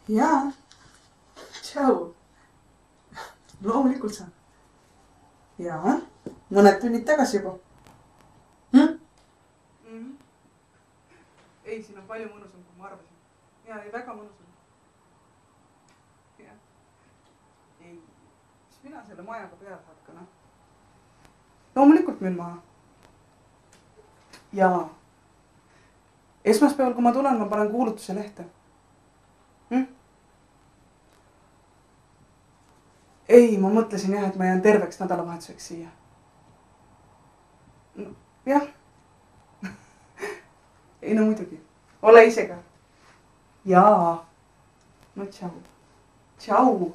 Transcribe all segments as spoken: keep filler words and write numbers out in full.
Jaa. Tšau. Loomulikult saan. Jaa. Mõned tunnid tagasi juba. Hm? Mm-hmm. Ei, siin on palju mõnusam, kui ma arvasin. Jaa, ei väga mõnusam. Jaa. Ei, mis mina selle majaga peale hakkan. Loomulikult müün maha. Jaa. Esmaspäeval, kui ma tulen, ma panen kuulutuse lehte. Hm? Ei, ma mõtlesin jah, et ma jään terveks nädalavahetuseks siia. No, jah. Ei, no muidugi. Ole ise ka. Jaa. No tšau. Tšau.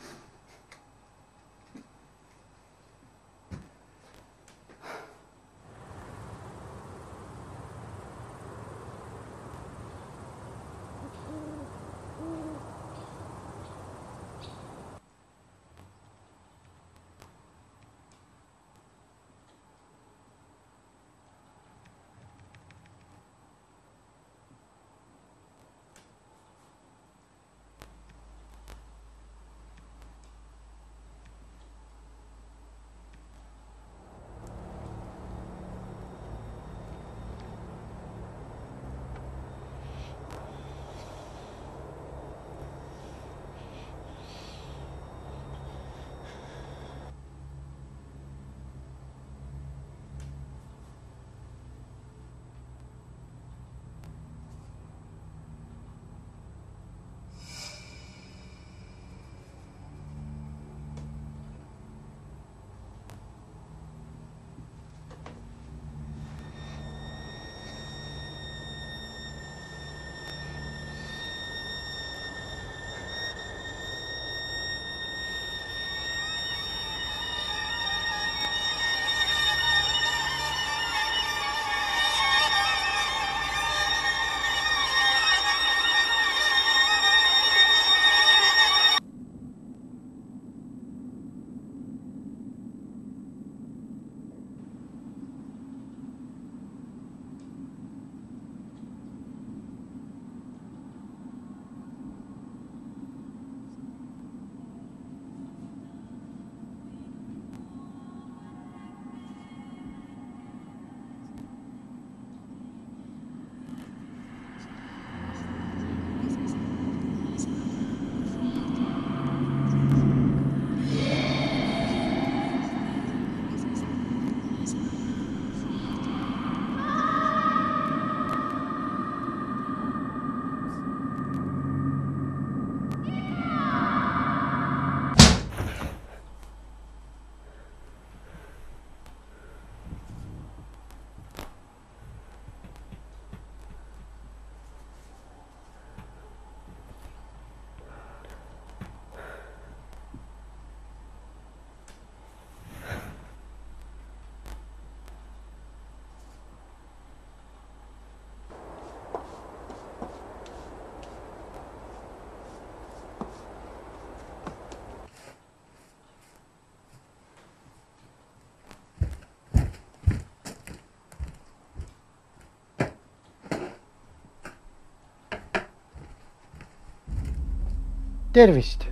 Tervist.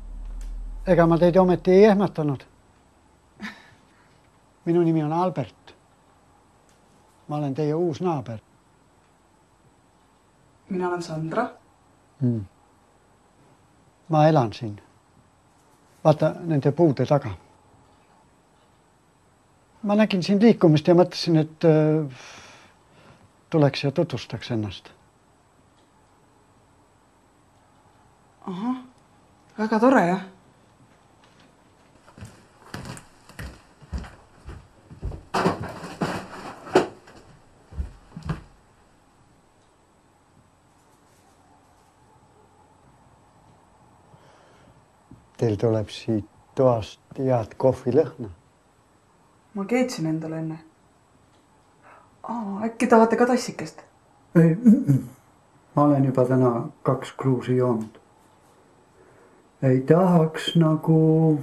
Ega ma teid ometi ei ehmatanud. Minu nimi on Albert. Ma olen teie uus naaber. Mina olen Sandra. Hmm. Ma elan siin. Vaata nende puude taga. Ma nägin siin liikumist ja mõtlesin, et äh, tuleks ja tutvustaks ennast. Aha. Väga tore, jah. Teil tuleb siit toast head kohvilõhna. Ma keetsin endale enne. Aa, äkki tahate ka tassikest? Ei, ma olen juba täna kaks kruusi joonud. Ei tahaks nagu...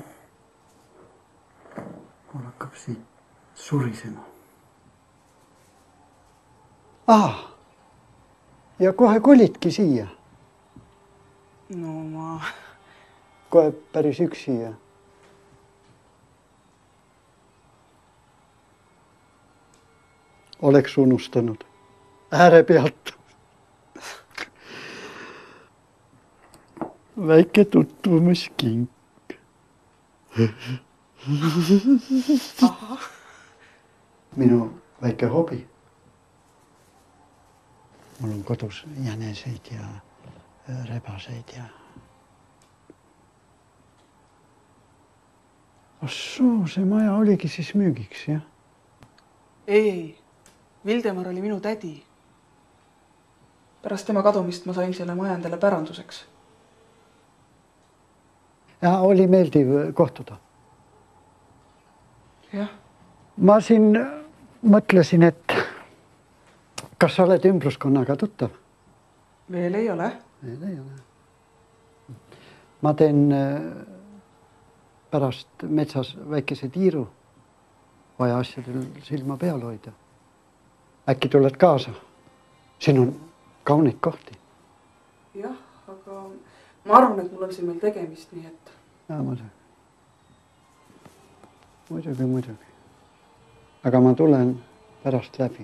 Mul hakkab siit surisema. Ah, ja kohe kolidki siia. no ma... Kohe päris üksi ja... Oleks unustanud. Ääre pealt. Väike tutvumiskink. Aha. Minu väike hobi. Mul on kodus jäneseid ja rebaseid ja... Assoo, see maja oligi siis müügiks, jah? Ei, ei. Vildemar oli minu tädi. Pärast tema kadumist ma sain selle maja endale päranduseks. Ja oli meeldiv kohtuda. Jah. Ma siin mõtlesin, et kas sa oled ümbruskonnaga tuttav? Veel ei ole. Veel ei ole. Ma teen pärast metsas väikese tiiru. Vaja asjadel silma peal hoida. Äkki tuled kaasa? Siin on kaunid kohti. Jah, aga ma arvan, et mul on siin veel tegemist, nii et... Ja, muidugi. Muidugi, muidugi. Aga ma tulen pärast läbi.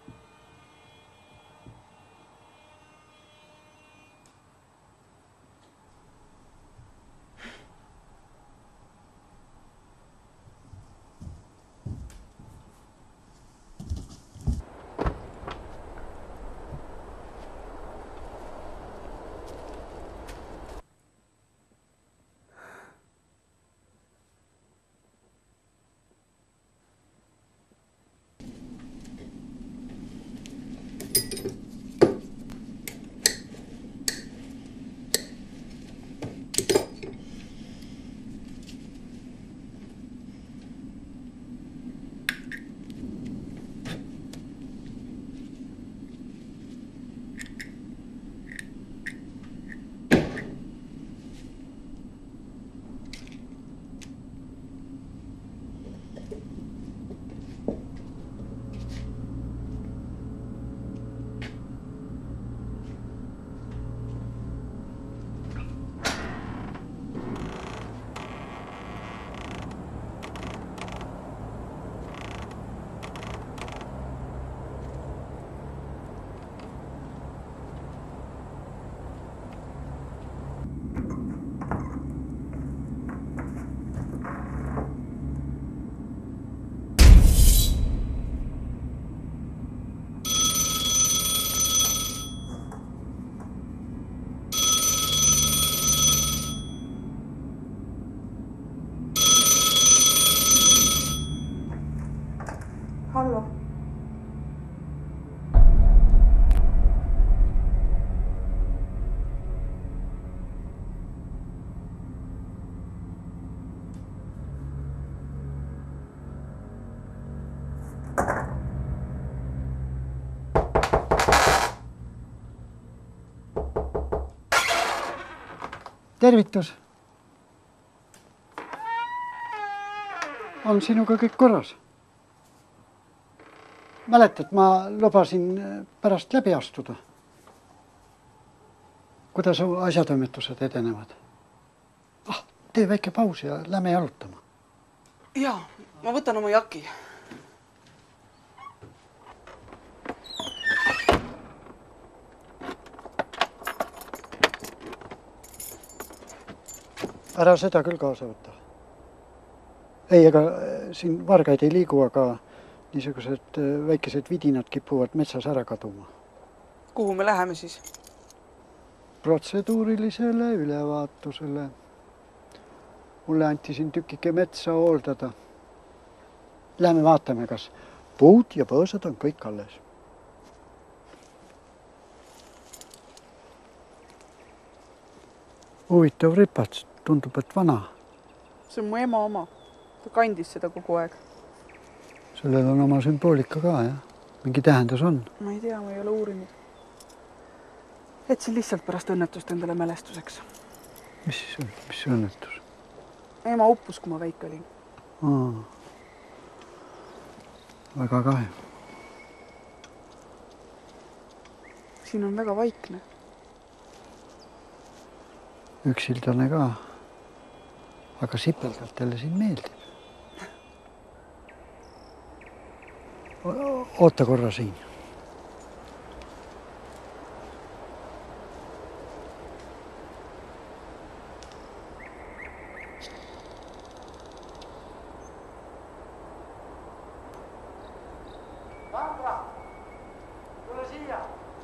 Hallo. Tervitus. On sinuga kõik korras? Mäletad, ma lubasin pärast läbi astuda. Kuidas asjatoimetused edenevad? Ah, tee väike paus ja lähme jalutama. Jaa, ma võtan oma jaki. Ära seda küll kaasa võtta. Ei, ega siin vargaid ei liigu, aga niisugused väikesed vidinad kipuvad metsas ära kaduma. Kuhu me läheme siis? Protseduurilisele ülevaatusele. Mulle anti siin tükike metsa hooldada. Lähme vaatame, kas puud ja põõsad on kõik alles. Huvitav ripats, tundub, et vana. See on mu ema oma. Ta kandis seda kogu aeg. Sellel on oma sümboolika ka, jah? Mingi tähendus on? Ma ei tea, ma ei ole uurinud. Etsin lihtsalt pärast õnnetust endale mälestuseks. Mis siis on? Mis see õnnetus? Ema uppus, kui ma väike olin. Aa. Väga kahju. Siin on väga vaikne. üksildane ka. Aga sipeldalt jälle siin meeldib. Oota korra siin. Sandra, tule siia.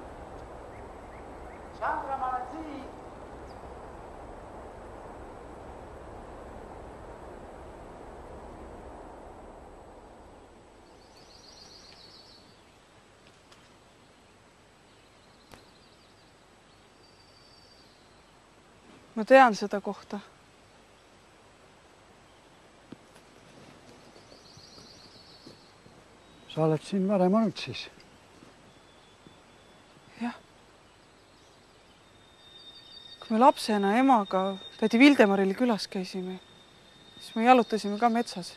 Sandra, ma olen siin. Ma tean seda kohta. Sa oled siin varem olnud siis? Jah. Kui me lapsena emaga tädi Vildemaril külas käisime, siis me jalutasime ka metsas.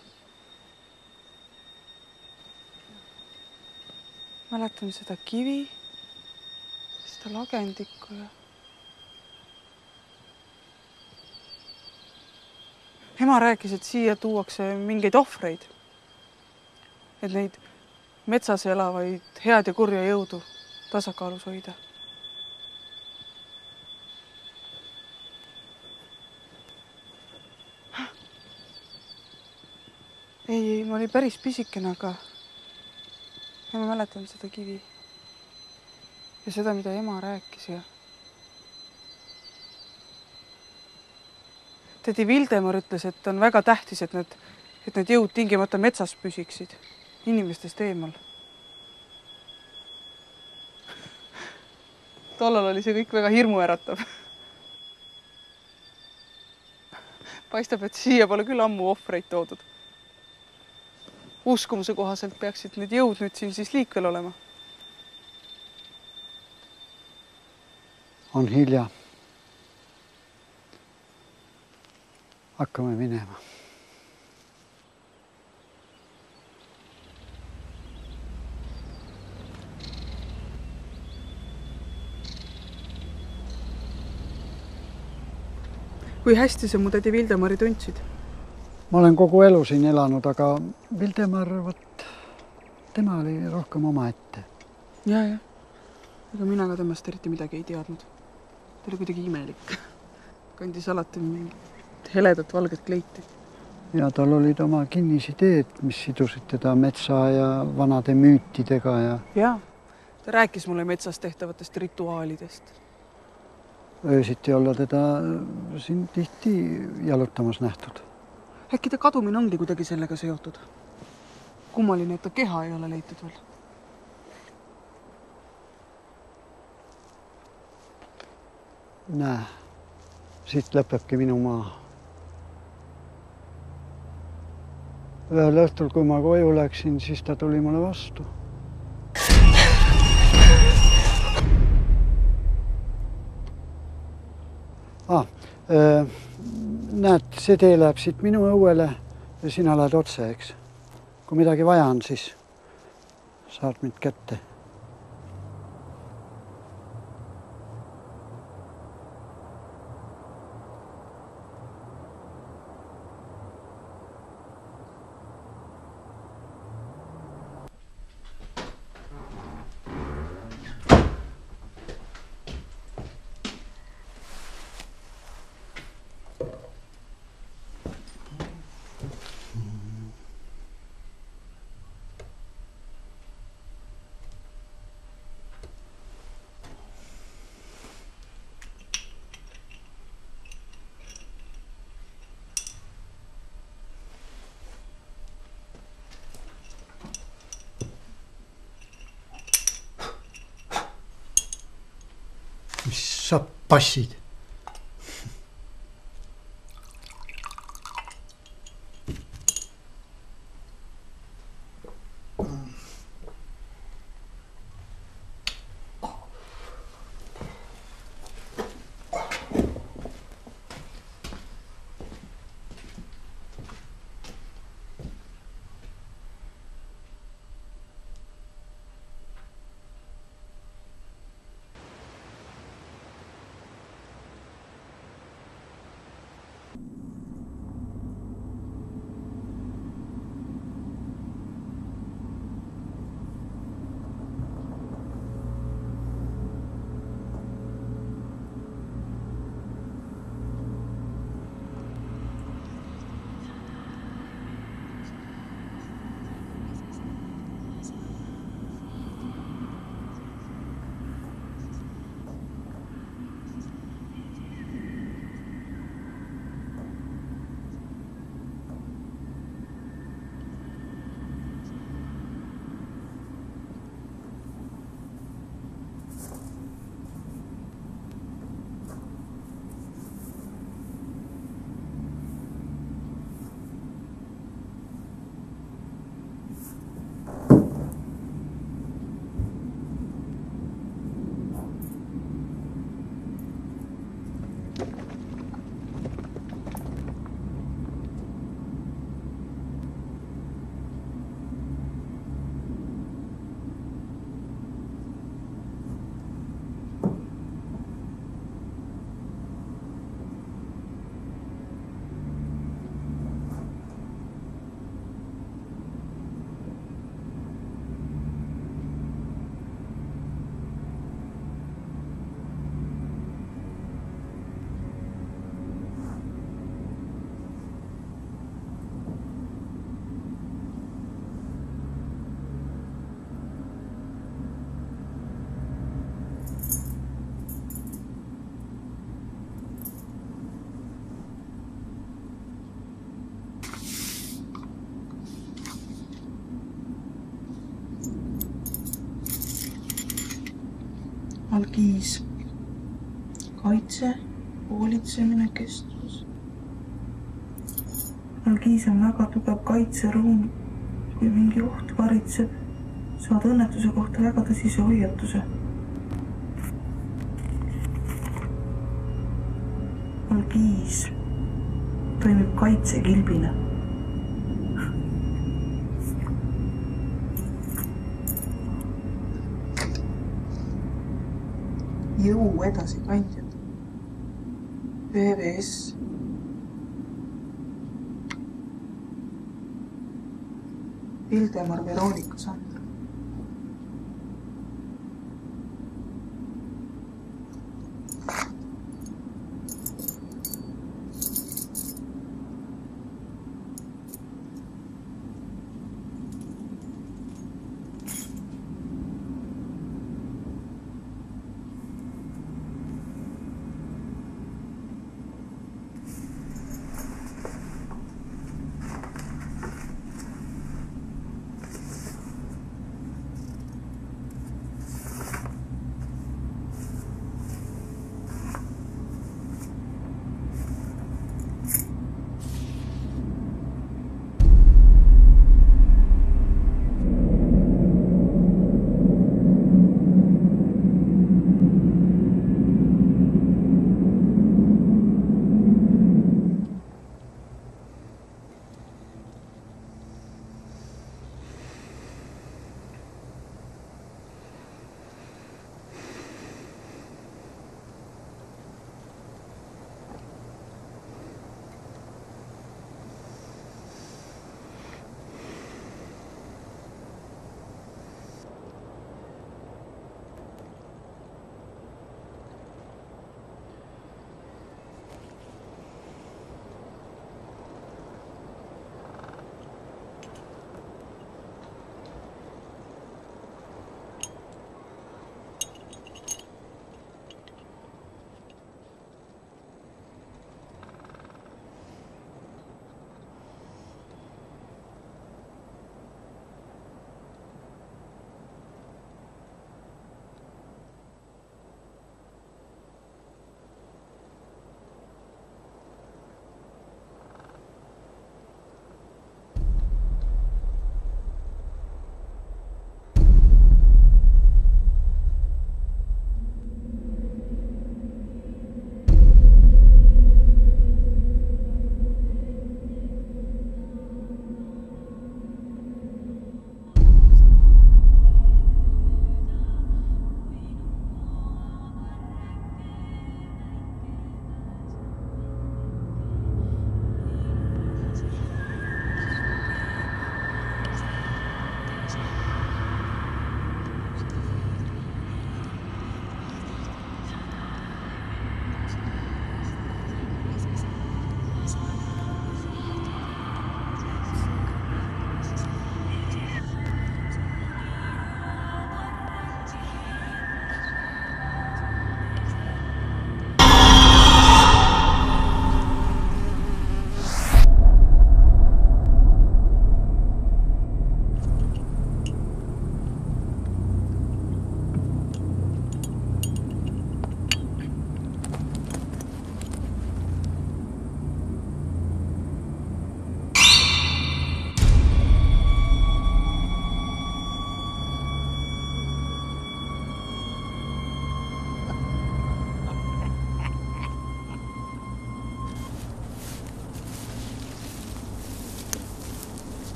Mäletan seda kivi, seda lagendikku ja ema rääkis, et siia tuuakse mingeid ohvreid, et neid metsas elavaid head ja kurja jõudu tasakaalus hoida. Ei, ei, ma olin päris pisikene, aga ja ma mäletan seda kivi ja seda, mida ema rääkis ja tädi Vildemar ütles, et on väga tähtis, et need, et need jõud tingimata metsas püsiksid, inimestest eemal. Tollal oli see kõik väga hirmuäratav. Paistab, et siia pole küll ammu ohvreid toodud. Uskumuse kohaselt peaksid need jõud nüüd siin siis liikvel olema. On hilja. Hakkame minema. Kui hästi sa mu tädi Vildemari tundsid? Ma olen kogu elu siin elanud, aga Vildemar, võt, tema oli rohkem oma ette. Ja, ja. Ega mina ka temast eriti midagi ei teadnud. Ta oli kuidagi imelik. Kandis alati mingi heledat valget kleiti. Ja tal olid oma kinnisideed, mis sidusid teda metsa ja vanade müütidega. Ja, ja, ta rääkis mulle metsas tehtavatest rituaalidest. Öösiti olla teda siin tihti jalutamas nähtud. Äkki ta kadumine ongi kuidagi sellega seotud? Kummaline, et ta keha ei ole leitud veel. Näe, siit lõpebki minu maa. Ühel õhtul, kui ma koju läksin, siis ta tuli mulle vastu. Ah, äh, näed, see tee läheb siit minu õuele ja sina lähed otse, eks. Kui midagi vaja on, siis saad mind kätte. Mis sa passid? algiis, kaitse, hoolitsemine, kestvus. Algiis on väga tugev kaitseruum. Kui mingi oht varitseb, saad õnnetuse kohta väga tõsise hoiatuse. Algiis toimib kaitsekilbina. Jõu edasikandjad. V V S. Vildemar Veronika Sandra.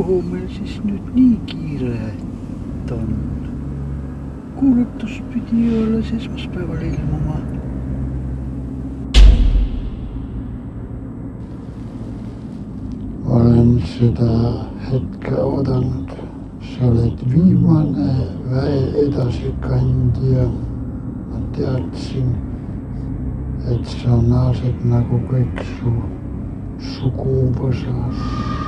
kuhu meil siis nüüd nii kiire on? Kuulutus pidi alles esmaspäeval ilmuma. Olen seda hetke oodanud. Sa oled viimane väe edasikandja. Ma teadsin, et sa naased nagu kõik su suguvõsas.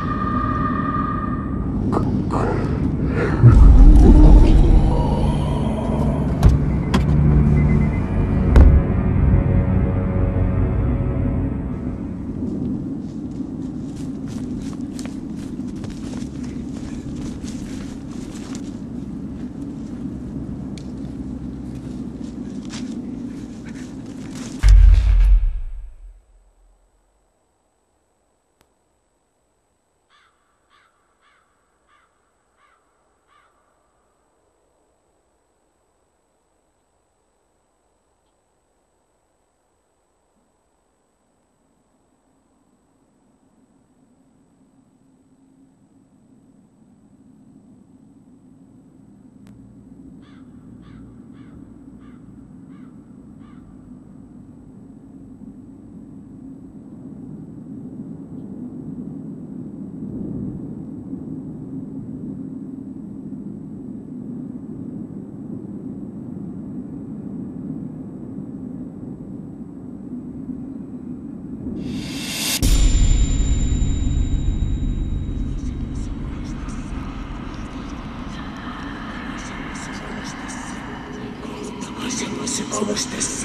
Kolmostesse.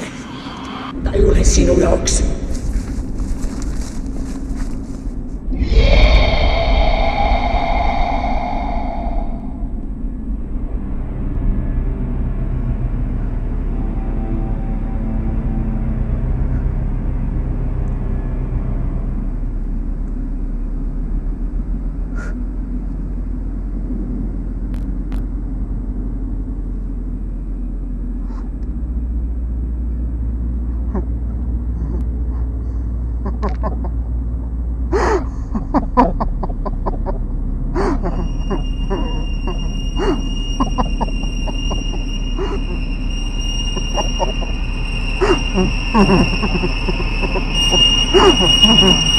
Tai olen sinun jaoks. Ha ha ha ha.